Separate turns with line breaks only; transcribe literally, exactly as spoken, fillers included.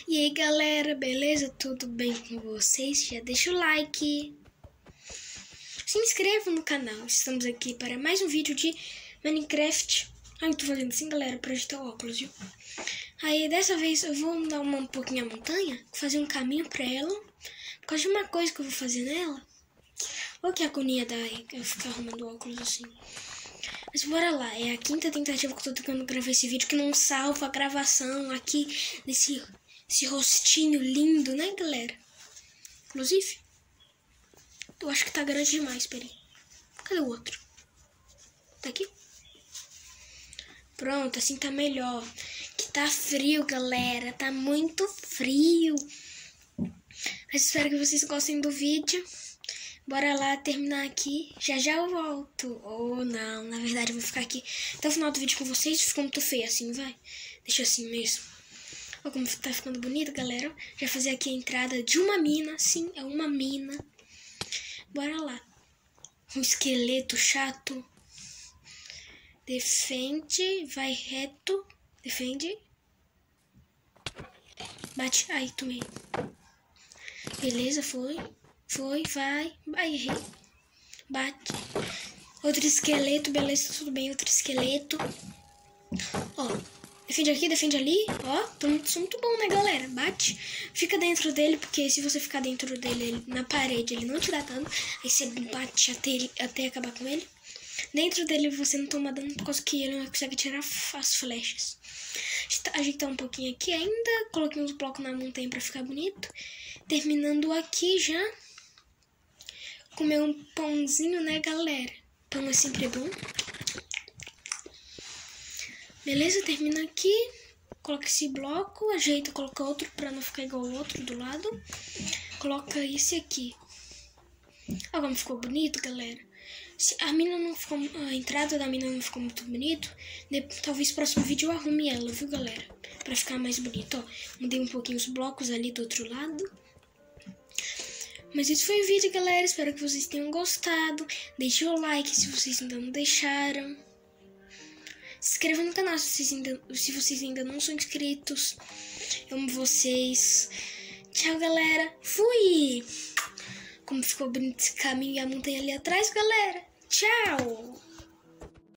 E aí galera, beleza? Tudo bem com vocês? Já deixa o like, se inscreva no canal. Estamos aqui para mais um vídeo de Minecraft. Ai, eu tô fazendo assim galera, pra ajeitar o óculos, viu? Aí dessa vez eu vou dar uma, um pouquinho a montanha, fazer um caminho pra ela, por causa de uma coisa que eu vou fazer nela. Olha que agonia dá aí, eu ficar arrumando o óculos assim. Mas bora lá, é a quinta tentativa que eu tô tentando gravar esse vídeo, que não salva a gravação aqui desse... Esse rostinho lindo, né, galera? Inclusive, eu acho que tá grande demais, peraí. Cadê o outro? Tá aqui? Pronto, assim tá melhor. Que tá frio, galera. Tá muito frio. Mas espero que vocês gostem do vídeo. Bora lá terminar aqui. Já já eu volto. Ou não, na verdade eu vou ficar aqui até o final do vídeo com vocês. Ficou muito feio assim, vai. Deixa assim mesmo. Olha como tá ficando bonito, galera. Já fazer aqui a entrada de uma mina. Sim, é uma mina. Bora lá. Um esqueleto chato. Defende. Vai reto. Defende. Bate. Ai, tomei. Beleza, foi. Foi, vai. Ai, errei. Bate. Outro esqueleto. Beleza, tudo bem. Outro esqueleto. Ó. Defende aqui, defende ali, ó, tô muito, muito bom, né, galera? Bate, fica dentro dele, porque se você ficar dentro dele, ele, na parede, ele não te dá dano. Aí você bate até, ele, até acabar com ele. Dentro dele você não toma dano, por causa que ele não consegue tirar as flechas. Ajeitar um pouquinho aqui ainda, coloquei uns blocos na montanha pra ficar bonito. Terminando aqui já. Comer um pãozinho, né, galera? Pão é sempre bom. Beleza, termina aqui, coloca esse bloco, ajeita, coloca outro pra não ficar igual o outro do lado. Coloca esse aqui. Olha como ficou bonito, galera. Se a mina não ficou, a entrada da mina não ficou muito bonito, talvez no próximo vídeo eu arrume ela, viu, galera? Pra ficar mais bonito, ó. Mudei um pouquinho os blocos ali do outro lado. Mas esse foi o vídeo, galera. Espero que vocês tenham gostado. Deixe o like se vocês ainda não deixaram. Se inscreva no canal se vocês, ainda, se vocês ainda não são inscritos. Eu amo vocês. Tchau, galera. Fui! Como ficou bonito esse caminho e a montanha ali atrás, galera. Tchau!